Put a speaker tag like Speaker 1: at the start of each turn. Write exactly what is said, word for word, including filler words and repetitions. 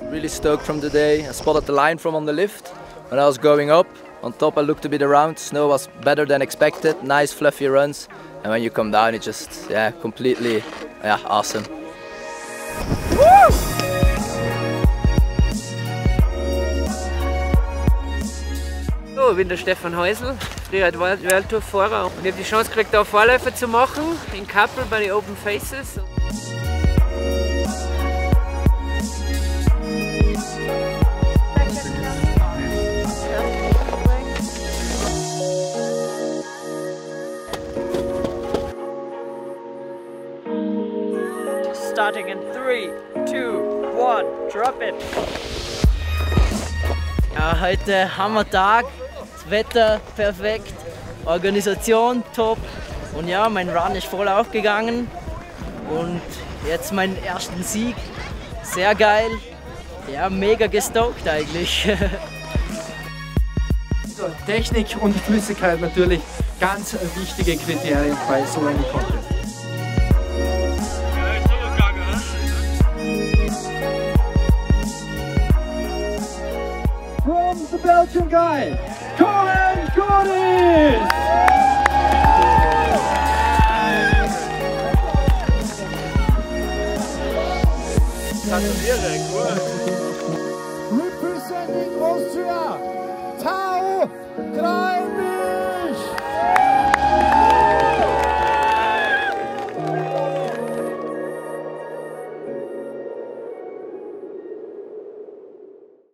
Speaker 1: Really stoked from today. I spotted the line from on the lift. When I was going up, on top I looked a bit around. Snow was better than expected. Nice fluffy runs. And when you come down, it's just, yeah, completely, yeah, awesome. Woo!
Speaker 2: So, ich bin der Stefan Häusl, früher World Tour Fahrer, und ich habe die Chance gekriegt, da Vorläufer zu machen in Kappel bei den Open Faces.
Speaker 3: Starting in three, two, one, drop it!
Speaker 4: Ja, heute Hammertag, das Wetter perfekt, Organisation top und ja, mein Run ist voll aufgegangen und jetzt meinen ersten Sieg, sehr geil, ja, mega gestoked eigentlich.
Speaker 5: So, Technik und Flüssigkeit natürlich ganz wichtige Kriterien bei so einem Contest. From the Belgian guy, Cohen Gordis!
Speaker 6: Gratuliere, cool!